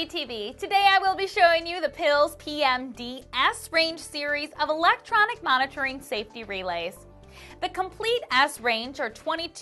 GalcoTV. Today I will be showing you the Pilz PMDsrange series of electronic monitoring safety relays. The complete S-range are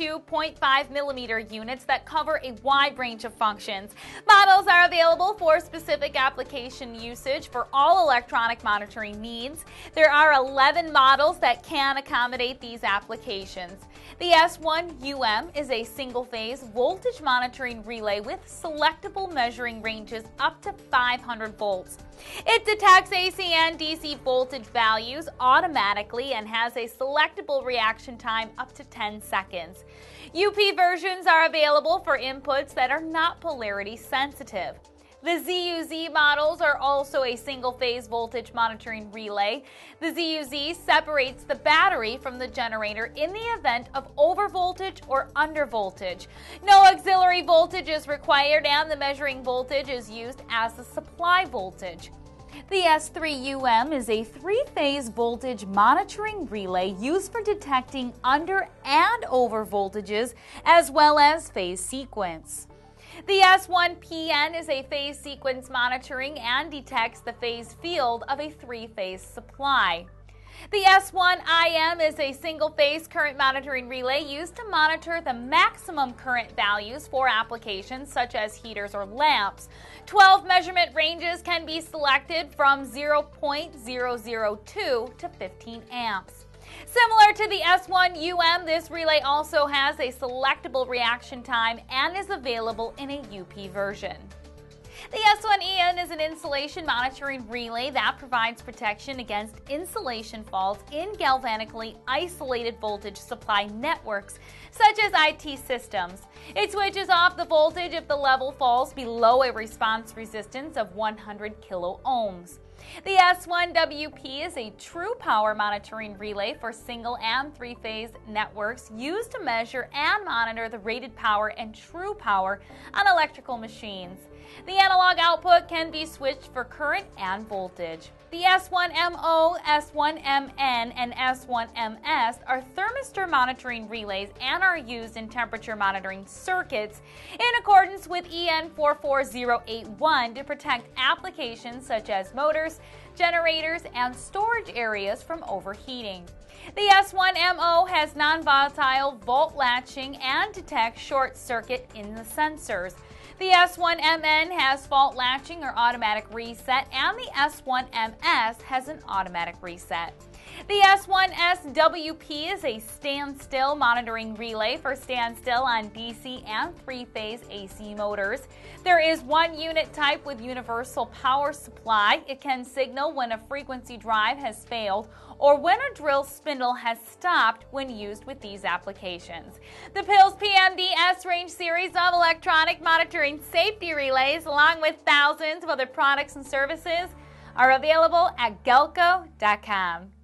22.5mm units that cover a wide range of functions. Models are available for specific application usage for all electronic monitoring needs. There are 11 models that can accommodate these applications. The S1UM is a single-phase voltage monitoring relay with selectable measuring ranges up to 500 volts. It detects AC and DC voltage values automatically and has a selectable reaction time up to 10 seconds. UP versions are available for inputs that are not polarity sensitive. The ZUZ models are also a single-phase voltage monitoring relay. The ZUZ separates the battery from the generator in the event of overvoltage or undervoltage. No auxiliary voltage is required and the measuring voltage is used as the supply voltage. The S3UM is a three-phase voltage monitoring relay used for detecting under and over voltages as well as phase sequence. The S1PN is a phase sequence monitoring and detects the phase field of a three-phase supply. The S1IM is a single-phase current monitoring relay used to monitor the maximum current values for applications such as heaters or lamps. 12 measurement ranges can be selected from 0.002 to 15 amps. Similar to the S1UM, this relay also has a selectable reaction time and is available in a UP version. The S1EN is an insulation monitoring relay that provides protection against insulation faults in galvanically isolated voltage supply networks, such as IT systems. It switches off the voltage if the level falls below a response resistance of 100 kilo ohms. The S1WP is a true power monitoring relay for single and three-phase networks used to measure and monitor the rated power and true power on electrical machines. The analog output can be switched for current and voltage. The S1MO, S1MN, and S1MS are thermistor monitoring relays and are used in temperature monitoring circuits in accordance with EN 44081 to protect applications such as motors, generators, and storage areas from overheating. The S1MO has non-volatile volt latching and detects short circuit in the sensors. The S1MN has fault latching or automatic reset, and the S1MS has an automatic reset. The S1SWP is a standstill monitoring relay for standstill on DC and three-phase AC motors. There is one unit type with universal power supply. It can signal when a frequency drive has failed or when a drill spindle has stopped when used with these applications. The Pilz PMDsrange series of electronic monitoring safety relays, along with thousands of other products and services, are available at Galco.com.